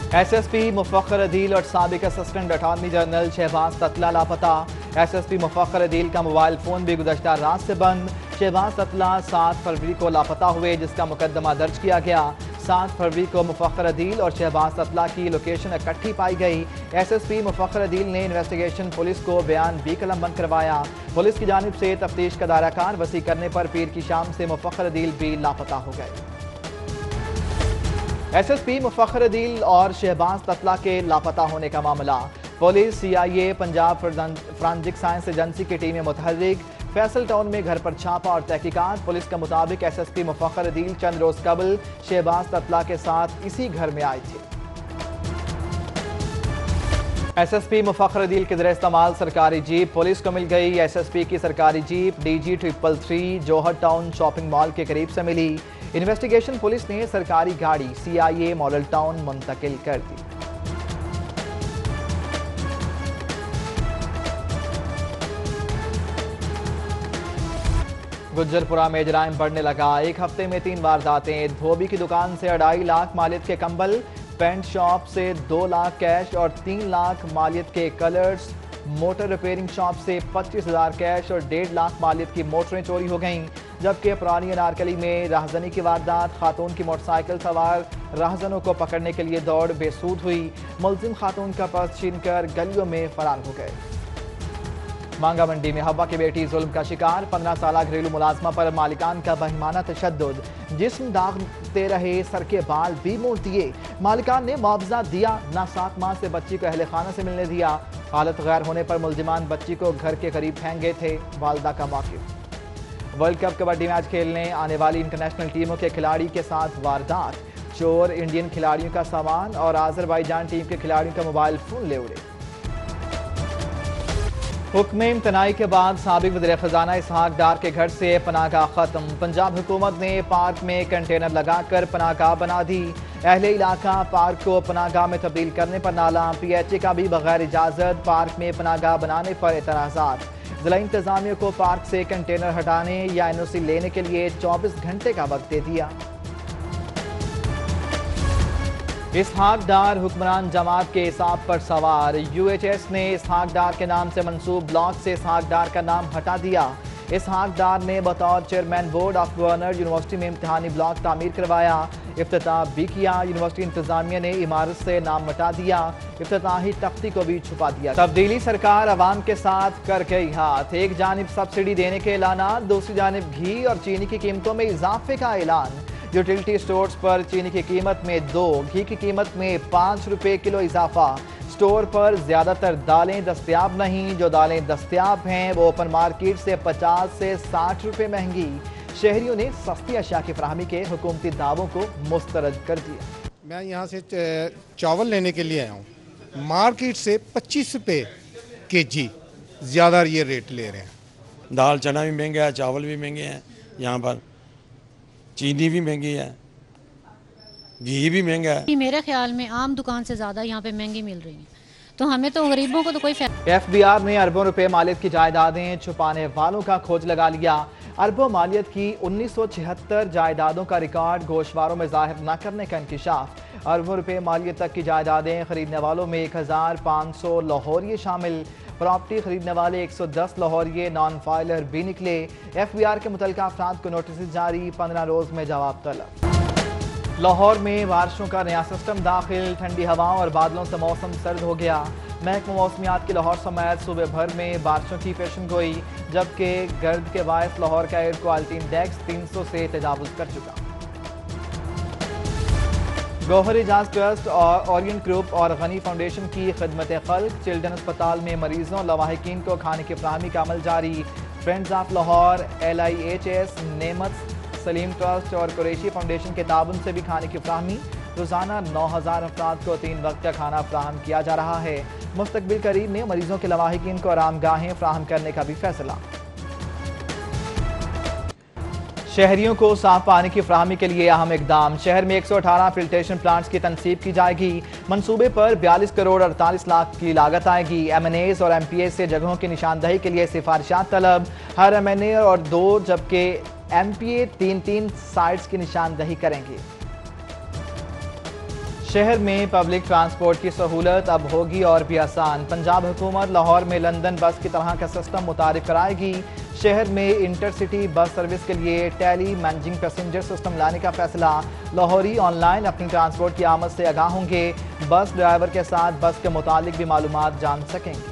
SSP मुफक्खर Adeel और साबिक assistant attorney general Shahbaz Tatla लापता। SSP मुफक्खर अदील का मोबाइल फोन भी गुज़श्ता रात से बंद। शहबाज ततला 7 फरवरी को लापता हुए, जिसका मुकदमा दर्ज किया गया। 7 फरवरी को मुफक्खर अदील और शहबाज ततला की लोकेशन इकट्ठी पाई गई। SSP मुफक्खर अदील ने इन्वेस्टिगेशन पुलिस को बयान भी कलमबंद करवाया। पुलिस की जानिब से तफ्तीश का दायराकार वसी करने पर पीर की शाम से मुफक्खर अदील भी लापता हो गए। SSP मुफक्खर अदील और शहबाज ततला के लापता होने का मामला। Police, CIA, Punjab forensic science agency की टीमें मुतहर्रिक। फैसल टाउन में घर पर छापा और तहकीकात। पुलिस के मुताबिक SSP मुफक्खर अदील चंद रोज कबल शहबाज ततला के साथ इसी घर में आए थे। SSP मुफक्खर अदील के ज़रिए इस्तेमाल सरकारी जीप पुलिस को मिल गई। SSP की सरकारी jeep DG 333 Johar town shopping mall के करीब से मिली। इन्वेस्टिगेशन पुलिस ने सरकारी गाड़ी CIA मॉडल टाउन मुंतकिल कर दी। गुज्जरपुरा में जराइम बढ़ने लगा। एक हफ्ते में 3 वारदातें। धोबी की दुकान से 2.5 लाख मालियत के कंबल, पेंट शॉप से 2 लाख कैश और 3 लाख मालियत के कलर्स, मोटर रिपेयरिंग शॉप से 25,000 कैश और 1.5 लाख मालियत की मोटरें चोरी हो गईं। जबकि पुरानी अनारकली में राहजनी की वारदात। खातून की मोटरसाइकिल सवार राहजनों को पकड़ने के लिए दौड़ बेसूद हुई। मुलजिम खातून का पर्स छीनकर गलियों में फरार हो गए। मांगा मंडी में हवा की बेटी जुल्म का शिकार। 15 साल घरेलू मुलाजमा पर मालिकान का बहिमाना तशद्दुद। जिस्म दागते रहे, सर के बाल भी मोड़ दिए। मालिकान ने मुआवजा दिया ना। 7 माह से बच्ची को अहले खाना से मिलने दिया। हालत गैर होने पर मुलजिमान बच्ची को घर के करीब फेंक गए थे। वालदा का वाकिफ। वर्ल्ड कप कबड्डी मैच खेलने आने वाली इंटरनेशनल टीमों के खिलाड़ी के साथ वारदात। चोर इंडियन खिलाड़ियों का सामान और आज़रबाईजान टीम के खिलाड़ियों का मोबाइल फोन ले उड़े। हुक्म इम्तनाई के बाद साबिक वज़ीर खजाना इसहाक डार के घर से पनाहगाह खत्म। पंजाब हुकूमत ने पार्क में कंटेनर लगाकर पनाहगाह बना दी। अहले इलाका पार्क को पनाहगाह में तब्दील करने पर नाला। PHA का भी बगैर इजाजत पार्क में पनाहगाह बनाने पर एतराज़ात। जिला इंतजामिया को पार्क से कंटेनर हटाने या NOC लेने के लिए 24 घंटे का वक्त दे दिया। इसहाक डार हुक्मरान जमात के हिसाब पर सवार। UHS ने इसहाक डार के नाम से मंसूब ब्लॉक से इसहाक डार का नाम हटा दिया। इसहाक डार ने बतौर chairman board of governor university में इम्तिहानी ब्लॉक तामीर करवाया, इफ्तिताह भी किया। यूनिवर्सिटी इंतजामिया ने इमारत से नाम मिटा दिया, इफ्तिताही तख्ती को भी छुपा दिया। तब्दीली सरकार अवाम के साथ कर गई हाथ। एक जानिब सब्सिडी देने के ऐलान, दूसरी जानिब घी और चीनी की कीमतों में इजाफे का ऐलान। यूटिलिटी स्टोर्स पर चीनी की कीमत में 2, घी की कीमत में 5 रुपए किलो इजाफा। स्टोर पर ज्यादातर दालें दस्तयाब नहीं। जो दालें दस्तयाब हैं वो ओपन मार्केट से 50 से 60 रुपए महंगी। शहरियों ने सस्ती अशिया की फराहमी के हुकूमती दावों को मुस्तरद कर दिया। मैं यहाँ से चावल लेने के लिए आया हूँ। मार्केट से 25 रुपये kg ज़्यादा ये रेट ले रहे हैं। दाल चना भी महंगा है, चावल भी महंगे हैं, यहाँ पर चीनी भी महंगी है, घी भी महंगा है। मेरे ख्याल में आम दुकान से ज़्यादा यहाँ पे महंगी मिल रही है, तो हमें तो गरीबों को तो कोई FBR ने अरबों रुपए मालियत की जायदादें छुपाने वालों का खोज लगा लिया। अरबों मालियत की 1976 जायदादों का रिकॉर्ड गोशवारों में जाहिर न करने का इंकशाफ। अरबों रुपए मालियत तक की जायदादें खरीदने वालों में 1500 लाहौरिये शामिल। प्रॉपर्टी खरीदने वाले 110 लाहौरिये नॉन फाइलर भी निकले। FBR के मुतल्लिका अफराद को नोटिस जारी, 15 रोज में जवाब तलब। लाहौर में बारिशों का नया सिस्टम दाखिल। ठंडी हवाओं और बादलों से मौसम सर्द हो गया। महकमा मौसमियात की लाहौर समेत सूबे भर में बारिशों की पेशन गोई, जबकि गर्द के बायस लाहौर का एयर क्वालिटी इंडेक्स 300 से तजावुज कर चुका। गौहर एजाज ट्रस्ट और ओरिएंट ग्रुप और गनी फाउंडेशन की खिदमत खल्क। चिल्ड्रन अस्पताल में मरीजों लवाहिकीन को खाने की फराहमी का अमल जारी। फ्रेंड्स ऑफ लाहौर, LIHS, नेमत सलीम ट्रस्ट और कुरैशी फाउंडेशन के ताबन से भी खाने की फराहमी। रोजाना 9000 अफराद को 3 वक्त का खाना फराहम किया जा रहा है। मुस्तकबिल करीब में मरीजों के लवाहिकीन को आरामगाहें फराहम करने का भी फैसला। शहरियों को साफ पानी की फराहमी के लिए अहम इकदाम। शहर में 118 फिल्ट्रेशन प्लांट्स की तनसीब की जाएगी। मंसूबे पर 42 करोड़ 48 लाख की लागत आएगी। MNAs और MPA से जगहों की निशानदही के लिए सिफारिशात तलब। हर MNA और 2 जबकि MPA 3-3 साइट्स की निशानदही करेंगे। शहर में पब्लिक ट्रांसपोर्ट की सहूलत अब होगी और भी आसान। पंजाब हुकूमत लाहौर में लंदन बस की तरह का सिस्टम मुतारिफ कराएगी। शहर में इंटरसिटी बस सर्विस के लिए टेली मैनेजिंग पैसेंजर सिस्टम लाने का फैसला। लाहौरी ऑनलाइन अपनी ट्रांसपोर्ट की आमद से आगाह होंगे। बस ड्राइवर के साथ बस के मुतालिक भी मालूमात जान सकेंगे।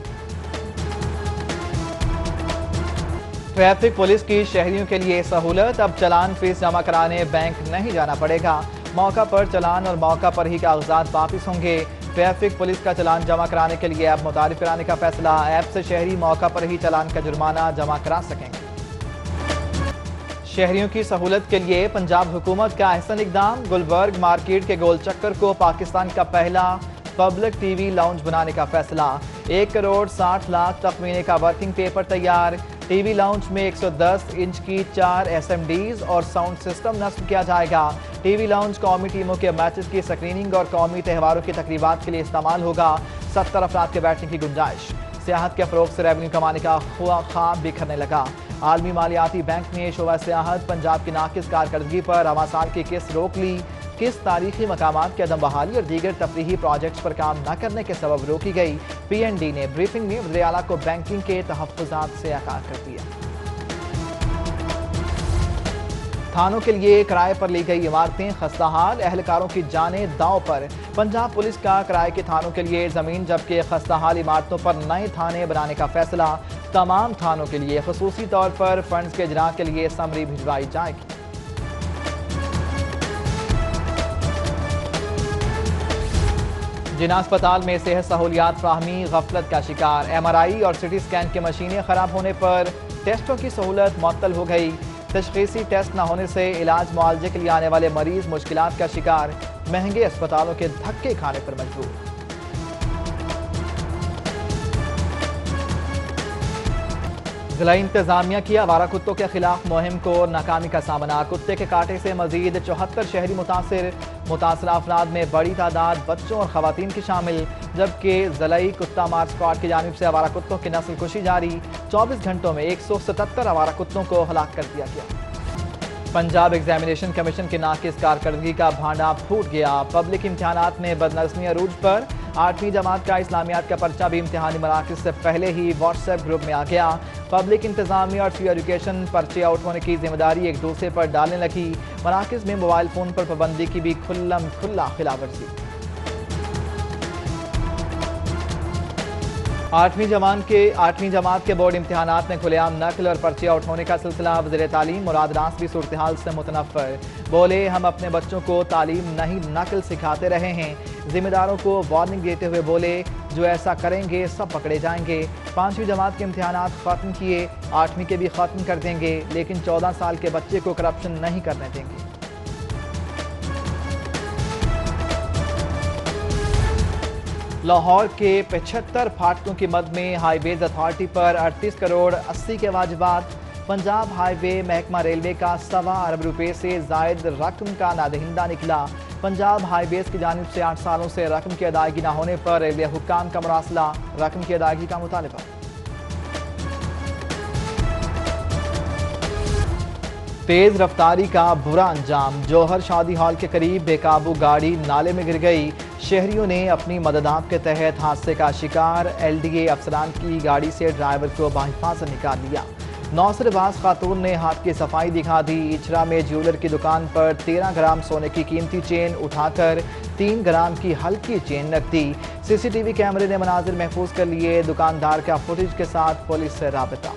ट्रैफिक पुलिस की शहरियों के लिए सहूलत, अब चालान फीस जमा कराने बैंक नहीं जाना पड़ेगा। मौका पर चालान और मौका पर ही कागजात वापिस होंगे। ट्रैफिक पुलिस का चालान जमा कराने के लिए ऐप मुतारिफ कराने का फैसला। ऐप से शहरी मौका पर ही चालान का जुर्माना जमा करा सकेंगे। शहरियों की सहूलत के लिए पंजाब हुकूमत का अहसन इकदाम। गुलबर्ग मार्केट के गोल चक्कर को पाकिस्तान का पहला पब्लिक टीवी लाउंज बनाने का फैसला। 1 करोड़ 60 लाख तखमीने का वर्किंग पेपर तैयार। टीवी लाउंज में 110 इंच की 4 SMDs और साउंड सिस्टम नस्ब किया जाएगा। टीवी लाउंज कौमी टीमों के मैचेस की स्क्रीनिंग और कौमी त्योहारों की तकरीबात के लिए इस्तेमाल होगा। 70 अफराद के बैठने की गुंजाइश। सियाहत के फरोग से रेवेन्यू कमाने का ख्वाब बिखरने लगा। आलमी मालियाती बैंक ने शोबा सियाहत पंजाब की नाकिस कारकर्दगी पर रवां साल की किस्त रोक ली। किस तारीखी मकामात के अदम बहाली और दीगर तफरीही प्रोजेक्ट्स पर काम न करने के सबब रोकी गई। PND ने ब्रीफिंग में वज़ीर आला को बैंकिंग के तहफ़्फ़ुज़ात से आगाह कर दिया। थानों के लिए किराए पर ली गई इमारतें खस्ताहाल, एहलकारों की जानें दांव पर। पंजाब पुलिस का किराए के थानों के लिए जमीन जबकि खस्ताहाल इमारतों पर नए थाने बनाने का फैसला। तमाम थानों के लिए खुसूसी तौर पर फंड्स के इजरा के लिए समरी भिजवाई जाएगी। जिना अस्पताल में सेहत सहूलियात फ्राहमी गफलत का शिकार। MRI और CT स्कैन की मशीनें खराब होने पर टेस्टों की सहूलत मुअत्तल हो गई। तशखीसी टेस्ट न होने से इलाज मुआवजे के लिए आने वाले मरीज मुश्किलात का शिकार। महंगे अस्पतालों के धक्के खाने पर मजबूर। जिला इंतजामिया की आवारा कुत्तों के खिलाफ मुहिम को नाकामी का सामना। कुत्ते के कांटे से मजीद 74 शहरी मुतासर अफराद में बड़ी तादाद बच्चों और खवातीन की शामिल। जबकि जिलाई कुत्ता मार स्क्वाड की जानिब से आवारा कुत्तों की नस्ल कुशी जारी। 24 घंटों में 177 आवारा कुत्तों को हलाक कर दिया गया। पंजाब एग्जामिनेशन कमीशन की नाकिस कारकर्दगी का भांडा फूट गया। पब्लिक इम्तिहानात में बदनज़मी अरूज पर। 8वीं जमात का इस्लामियात का पर्चा भी इम्तिहानी मराकिज़ से पहले ही व्हाट्सएप ग्रुप में आ गया। पब्लिक इंतजामिया और फ्री एजुकेशन पर्चे आउट होने की जिम्मेदारी एक दूसरे पर डालने लगी। मराकिज़ में मोबाइल फ़ोन पर पाबंदी की भी खुल्लम खुल्ला खिलाफवर्जी। 8वीं जमात के बोर्ड इम्तिहानात में खुलेआम नकल और पर्चे आउट होने का सिलसिला। वज़ीर तालीम मुराद रास भी सूरत हाल से मुतनफ़्फ़र। बोले, हम अपने बच्चों को तालीम नहीं नकल सिखाते रहे हैं। जिम्मेदारों को वार्निंग देते हुए बोले, जो ऐसा करेंगे सब पकड़े जाएंगे। 5वीं जमात के इम्तिहानात ख़त्म किए, 8वीं के भी ख़त्म कर देंगे, लेकिन 14 साल के बच्चे को करप्शन नहीं करने देंगे। लाहौर के 75 फाटकों की मद में हाईवेज अथॉरिटी पर 38 करोड़ 80 के वाजिबात। पंजाब हाईवे महकमा रेलवे का 1.25 अरब रुपए से जायद रकम का नादहिंदा निकला। पंजाब हाईवेज की जानिब से 8 सालों से रकम की अदायगी न होने पर रेलवे हुक्काम का मुरासला। रकम की अदायगी का मुतालबा। तेज रफ्तारी का बुरा अंजाम। जौहर शादी हॉल के करीब बेकाबू गाड़ी नाले में गिर गई। शहरियों ने अपनी मददात के तहत हादसे का शिकार LDA अफसरान की गाड़ी से ड्राइवर को बाहिफाजत निकाल लिया। नौसरबाज खातून ने हाथ की सफाई दिखा दी। इचरा में ज्वेलर की दुकान पर 13 ग्राम सोने की कीमती चेन उठाकर 3 ग्राम की हल्की चेन रख दी। CCTV कैमरे ने मनाजिर महफूज कर लिए। दुकानदार का फुटेज के साथ पुलिस से राबता।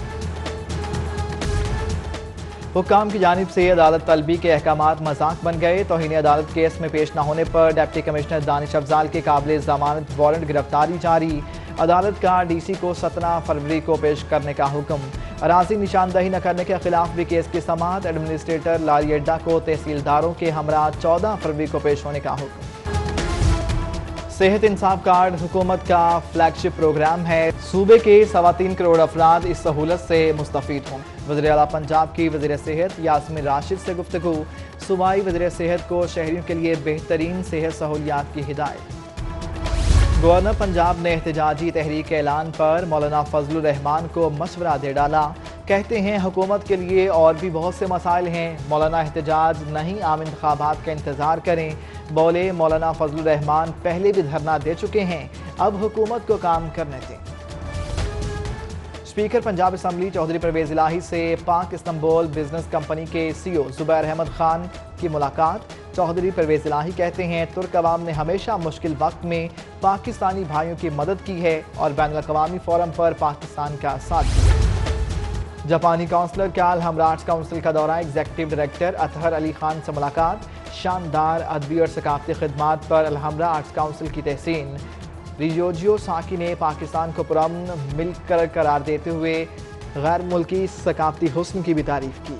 हुक्काम की जानिब से अदालत तलबी के अहकामात मजाक बन गए। तौहीन अदालत केस में पेश न होने पर डिप्टी कमिश्नर दानिश अफजाल के काबिल जमानत वारंट गिरफ्तारी जारी। अदालत का DC को 17 फरवरी को पेश करने का हुक्म। अराजी निशानदही न करने के खिलाफ भी केस की समाअत। एडमिनिस्ट्रेटर लारी अड्डा को तहसीलदारों के हमरा 14 फरवरी को पेश होने का हुक्म। सेहत इंसाफ कार्ड हुकूमत का फ्लैगशिप प्रोग्राम है। सूबे के 3.25 करोड़ अफराद इस सहूलत से मुस्तफीद हों। वज़ीर आला पंजाब की वज़ीर सेहत यास्मीन राशिद से गुफ्तगू। सूबाई वज़ीर सेहत को शहरियों के लिए बेहतरीन सेहत सहूलियात की हिदायत। गवर्नर पंजाब ने एहतजाजी तहरीक के ऐलान पर मौलाना फजलुर रहमान को मशवरा दे डाला। कहते हैं हुकूमत के लिए और भी बहुत से मसाइल हैं। मौलाना एहतजाज नहीं, आम इंतखाबात का इंतज़ार करें। बोले मौलाना फजलुर रहमान पहले भी धरना दे चुके हैं, अब हुकूमत को काम करने दें। स्पीकर पंजाब असम्बली चौधरी परवेज इलाही से पाक इस्तांबुल बिजनेस कंपनी के CEO जुबैर अहमद खान की मुलाकात। चौधरी परवेज इलाही कहते हैं तुर्क अवाम ने हमेशा मुश्किल वक्त में पाकिस्तानी भाइयों की मदद की है और बैनुल अक़वामी फोरम पर पाकिस्तान का साथ दिया। जापानी काउंसलर का अलहमरा आर्ट्स काउंसिल का दौरा। एग्जीक्यूटिव डायरेक्टर अतहर अली खान से मुलाकात। शानदार अदबी और सकाफती खिदमात पर अलहमरा आर्ट्स काउंसिल की तहसीन। रियोजियो साकी ने पाकिस्तान को पुरअमन मिलकर करार देते हुए गैर मुल्की सकाफती हुस्न की भी तारीफ की।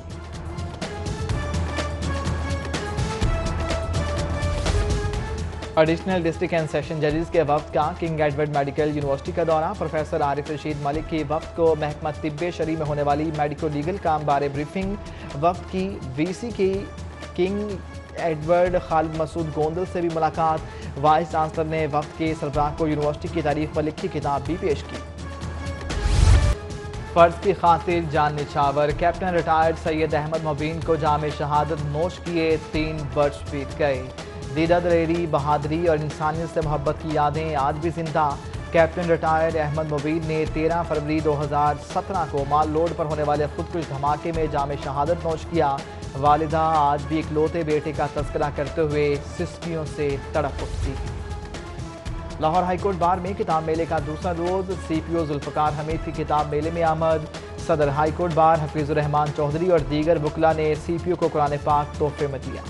एडिशनल डिस्ट्रिक्ट एंड सेशन जजेस के वफ्द का किंग एडवर्ड मेडिकल यूनिवर्सिटी का दौरा। प्रोफेसर आरिफ रशीद मलिक की वफ्द को महकमा तिब्बे शरी में होने वाली मेडिको लीगल काम बारे ब्रीफिंग। वफ्द की VC की किंग एडवर्ड खालिद मसूद गोंदल से भी मुलाकात। वाइस चांसलर ने वफ्द के सरबराह को यूनिवर्सिटी की तारीफ पर लिखी किताब भी पेश की। फर्ज की खातिर जान निछावर कैप्टन रिटायर्ड सैयद अहमद मुबीन को जाम शहादत नोश किए 3 वर्ष बीत गए। दीदा दलेरी, बहादुरी और इंसानियत से मोहब्बत की यादें आज भी जिंदा। कैप्टन रिटायर्ड अहमद मुबीन ने 13 फरवरी 2017 को माल लोड पर होने वाले खुदकुश धमाके में जाम शहादत नोश किया। वालिदा आज भी इकलौते बेटे का तस्करा करते हुए सिस्कियों से तड़प उठती है। लाहौर हाईकोर्ट बार में किताब मेले का दूसरा रोज। CPO जुल्फकार हमीद की किताब मेले में आमद। सदर हाईकोर्ट बार हफीजुर रहमान चौधरी और दीगर वकला ने CPO को कुरान पाक तोहफे में दिया।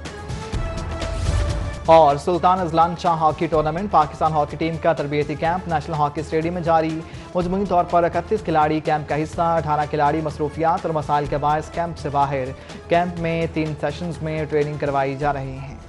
और Sultan Azlan Shah hockey tournament Pakistan hockey team का तरबियती कैंप नेशनल हॉकी स्टेडियम में जारी। मजमूई तौर पर 31 खिलाड़ी कैंप का हिस्सा। 18 खिलाड़ी मसरूफियात और मसाइल के बायस कैंप से बाहर। कैंप में 3 सेशंस में ट्रेनिंग करवाई जा रही है।